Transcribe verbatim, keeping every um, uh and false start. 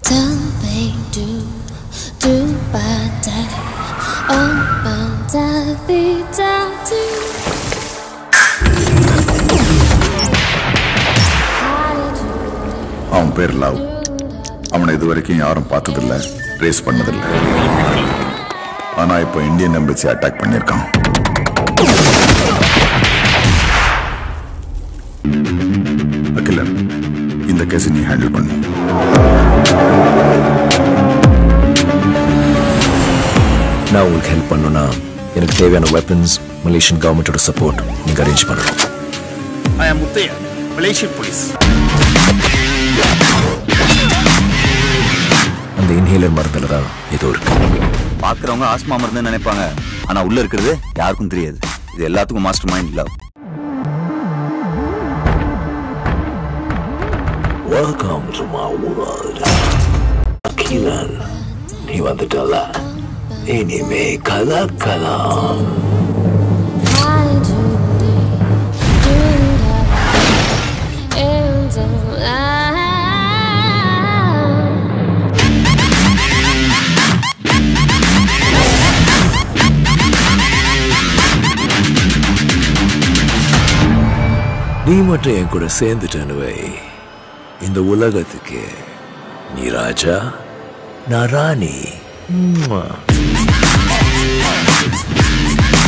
Something do do bada oh bada vida do. அவன் பேர் love. அவனை இது வரைக்கும் யாரும் பார்த்ததில்லை, ரேஸ் பண்ணதில்லை. ஆனா இப்போ இந்தியன் எம்பசி அட்டாக் பண்ணியிருக்கான். அகிலன், இந்த கேஸை நீ ஹேண்டில் பண்ணு. நான் உங்களுக்கு ஹெல்ப் பண்ணணும்னா எனக்கு தேவையான வெப்பன்ஸ் மலேசியன் கவர்மெண்டோட சப்போர்ட் நீங்க அரேஞ்ச் பண்ணணும். I am Muthaiya, Malaysian police. அந்த இன்ஹேலர் மருந்துல தான் ஏதோ இருக்கு. பாக்குறவங்க ஆஸ்மா மருந்து நினைப்பாங்க, ஆனா உள்ள இருக்கிறது யாருக்கும் தெரியாது. இது எல்லாத்துக்கும் mastermind love. Welcome to my world. Akilan, நீ வந்துட்டல. இனிமே கலக்கலாம். நீ மட்டும் என் கூட சேர்ந்துட்டேன்னு வை, இந்த உலகத்துக்கு நீ ராஜா, நான் ராணி.